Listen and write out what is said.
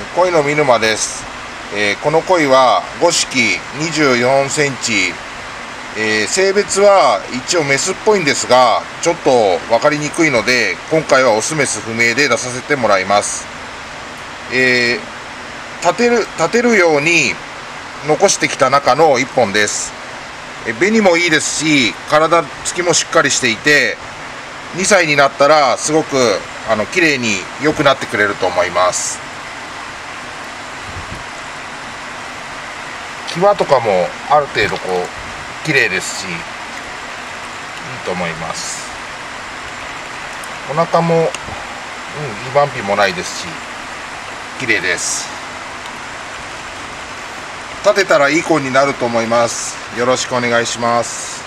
鯉の見沼です。この鯉は5匹24センチ、性別は一応メスっぽいんですが、ちょっと分かりにくいので、今回はオスメス不明で出させてもらいます。立てるように残してきた中の1本です。紅もいいですし、体つきもしっかりしていて、2歳になったらすごく綺麗に良くなってくれると思います。際とかもある程度綺麗ですし、いいと思います。お腹も、2番皮もないですし、綺麗です。立てたらいい子になると思います。よろしくお願いします。